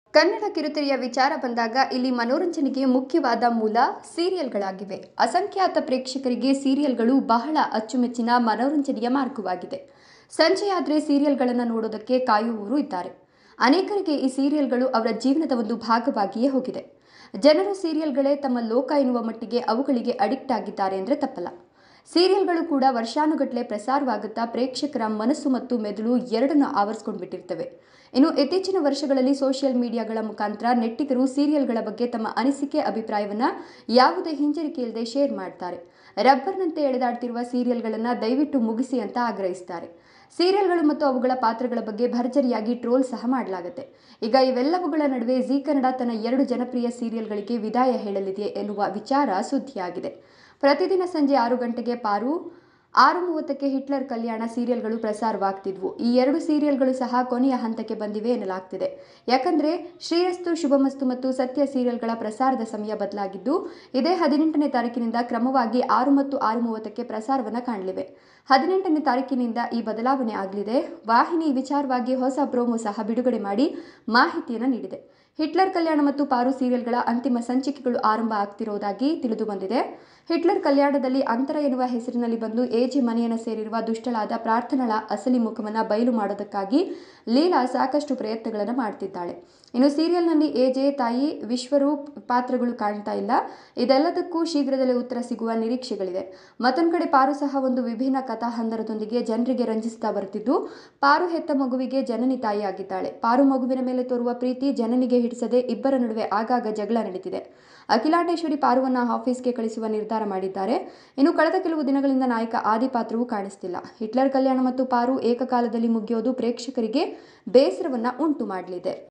ಕನ್ನಡ ಕಿರುತೆರೆಯ ವಿಚಾರ ಬಂದಾಗ ಇಲ್ಲಿ ಮನೋರಂಜನೆಗೆ ಮುಖ್ಯವಾದ ಮೂಲ ಸೀರಿಯಲ್ಗಳಾಗಿವೆ. ಅಸಂಖ್ಯಾತ ಪ್ರೇಕ್ಷಕರಿಗೆ ಸೀರಿಯಲ್ಗಳು ಬಹಳ ಅಚ್ಚುಮೆಚ್ಚಿನ ಮನೋರಂಜನೆಯ ಮಾರ್ಗವಾಗಿದೆ. ಸಂಜೆಯಾದರೆ ಸೀರಿಯಲ್ಗಳನ್ನು ನೋಡೋದಕ್ಕೆ ಕಾಯುವವರು ಇದ್ದಾರೆ. ಅನೇಕರಿಗೆ ಈ ಸೀರಿಯಲ್ಗಳು ಅವರ ಜೀವನದ ಒಂದು ಭಾಗವಾಗಿಯೇ ಹೋಗಿದೆ. ಜನರು ಸೀರಿಯಲ್ಗಳೇ ತಮ್ಮ ಲೋಕ ಎನ್ನುವ ಮಟ್ಟಿಗೆ ಅವುಗಳಿಗೆ ಅಡಿಕ್ಟ್ ಆಗಿದ್ದಾರೆ ಅಂದರೆ ತಪ್ಪಲ್ಲ. ಸೀರಿಯಲ್ಗಳು ಕೂಡ ವರ್ಷಾನುಗಟ್ಟಲೆ ಪ್ರಸಾರವಾಗುತ್ತಾ ಪ್ರೇಕ್ಷಕರ ಮನಸ್ಸು ಮತ್ತು ಮೆದುಳು ಎರಡನ್ನು ಆವರಿಸಿಕೊಂಡು ಬಿಟ್ಟಿರ್ತವೆ. ಇನ್ನು ಇತ್ತೀಚಿನ ವರ್ಷಗಳಲ್ಲಿ ಸೋಷಿಯಲ್ ಮೀಡಿಯಾಗಳ ಮುಖಾಂತರ ನೆಟ್ಟಿಗರು ಸೀರಿಯಲ್ಗಳ ಬಗ್ಗೆ ತಮ್ಮ ಅನಿಸಿಕೆ ಅಭಿಪ್ರಾಯವನ್ನು ಯಾವುದೇ ಹಿಂಜರಿಕೆ ಇಲ್ಲದೆ ಶೇರ್ ಮಾಡ್ತಾರೆ. ರಬ್ಬರ್ನಂತೆ ಎಳೆದಾಡ್ತಿರುವ ಸೀರಿಯಲ್ಗಳನ್ನು ದಯವಿಟ್ಟು ಮುಗಿಸಿ ಅಂತ ಆಗ್ರಹಿಸ್ತಾರೆ. ಸೀರಿಯಲ್ಗಳು ಮತ್ತು ಅವುಗಳ ಪಾತ್ರಗಳ ಬಗ್ಗೆ ಭರ್ಜರಿಯಾಗಿ ಟ್ರೋಲ್ ಸಹ ಮಾಡಲಾಗುತ್ತೆ. ಈಗ ಇವೆಲ್ಲವುಗಳ ನಡುವೆ ಜೀ ಕನ್ನಡ ತನ್ನ 2 ಜನಪ್ರಿಯ ಸೀರಿಯಲ್ಗಳಿಗೆ ವಿದಾಯ ಹೇಳಲಿದೆ ಎನ್ನುವ ವಿಚಾರ ಸುದ್ದಿಯಾಗಿದೆ. ಪ್ರತಿದಿನ ಸಂಜೆ 6 ಗಂಟೆಗೆ ಪಾರು, 6:30ಕ್ಕೆ ಹಿಟ್ಲರ್ ಕಲ್ಯಾಣ ಸೀರಿಯಲ್ಗಳು ಪ್ರಸಾರವಾಗ್ತಿದ್ವು. ಈ 2 ಸೀರಿಯಲ್ಗಳು ಸಹ ಕೊನೆಯ ಹಂತಕ್ಕೆ ಬಂದಿವೆ ಎನ್ನಲಾಗ್ತಿದೆ. ಯಾಕಂದರೆ ಶ್ರೀರಸ್ತು ಶುಭಮಸ್ತು ಮತ್ತು ಸತ್ಯ ಸೀರಿಯಲ್ಗಳ ಪ್ರಸಾರದ ಸಮಯ ಬದಲಾಗಿದ್ದು, ಇದೇ 18ನೇ ತಾರೀಕಿನಿಂದ ಕ್ರಮವಾಗಿ 6 ಮತ್ತು 6:30ಕ್ಕೆ ಪ್ರಸಾರವನ್ನು ಕಾಣಲಿವೆ. 18ನೇ ತಾರೀಕಿನಿಂದ ಈ ಬದಲಾವಣೆ ಆಗಲಿದೆ. ವಾಹಿನಿ ಈ ವಿಚಾರವಾಗಿ ಹೊಸ ಪ್ರೋಮೋ ಸಹ ಬಿಡುಗಡೆ ಮಾಡಿ ಮಾಹಿತಿಯನ್ನು ನೀಡಿದೆ. ಹಿಟ್ಲರ್ ಕಲ್ಯಾಣ ಮತ್ತು ಪಾರು ಸೀರಿಯಲ್ಗಳ ಅಂತಿಮ ಸಂಚಿಕೆಗಳು ಆರಂಭ ಆಗ್ತಿರೋದಾಗಿ ತಿಳಿದು ಬಂದಿದೆ. ಹಿಟ್ಲರ್ ಕಲ್ಯಾಣದಲ್ಲಿ ಅಂತರ ಎನ್ನುವ ಹೆಸರಿನಲ್ಲಿ ಬಂದು ಎಜೆ ಮನೆಯನ್ನು ಸೇರಿರುವ ದುಷ್ಟಳಾದ ಪ್ರಾರ್ಥನಳ ಅಸಲಿ ಮುಖವನ್ನು ಬಯಲು ಮಾಡೋದಕ್ಕಾಗಿ ಲೀಲಾ ಸಾಕಷ್ಟು ಪ್ರಯತ್ನಗಳನ್ನು ಮಾಡ್ತಿದ್ದಾಳೆ. ಇನ್ನು ಸೀರಿಯಲ್ನಲ್ಲಿ ಎಜೆ ತಾಯಿ ವಿಶ್ವರೂಪ್ ಪಾತ್ರಗಳು ಕಾಣ್ತಾ ಇಲ್ಲ. ಇದೆಲ್ಲದಕ್ಕೂ ಶೀಘ್ರದಲ್ಲೇ ಉತ್ತರ ಸಿಗುವ ನಿರೀಕ್ಷೆಗಳಿದೆ. ಮತ್ತೊಂದು ಕಡೆ ಪಾರು ಸಹ ಒಂದು ವಿಭಿನ್ನ ಕಥಾ ಹಂದರದೊಂದಿಗೆ ಜನರಿಗೆ ರಂಜಿಸ್ತಾ ಬರ್ತಿದ್ದು, ಪಾರು ಹೆತ್ತ ಮಗುವಿಗೆ ಜನನಿ ತಾಯಿಯಾಗಿದ್ದಾಳೆ. ಪಾರು ಮಗುವಿನ ಮೇಲೆ ತೋರುವ ಪ್ರೀತಿ ಜನನಿಗೆ ಹಿಡಿಸದೆ ಇಬ್ಬರ ನಡುವೆ ಆಗಾಗ ಜಗಳ ನಡೀತಿದೆ. ಅಖಿಲಾಂಡೇಶ್ವರಿ ಪಾರುವನ್ನ ಆಫೀಸ್ಗೆ ಕಳಿಸುವ ನಿರ್ಧಾರ ಮಾಡಿದ್ದಾರೆ. ಇನ್ನು ಕಳೆದ ಕೆಲವು ದಿನಗಳಿಂದ ನಾಯಕ ಆದಿ ಪಾತ್ರವೂ ಕಾಣಿಸ್ತಿಲ್ಲ. ಹಿಟ್ಲರ್ ಕಲ್ಯಾಣ ಮತ್ತು ಪಾರು ಏಕಕಾಲದಲ್ಲಿ ಮುಗಿಯೋದು ಪ್ರೇಕ್ಷಕರಿಗೆ ಬೇಸರವನ್ನ ಉಂಟು ಮಾಡಲಿದೆ.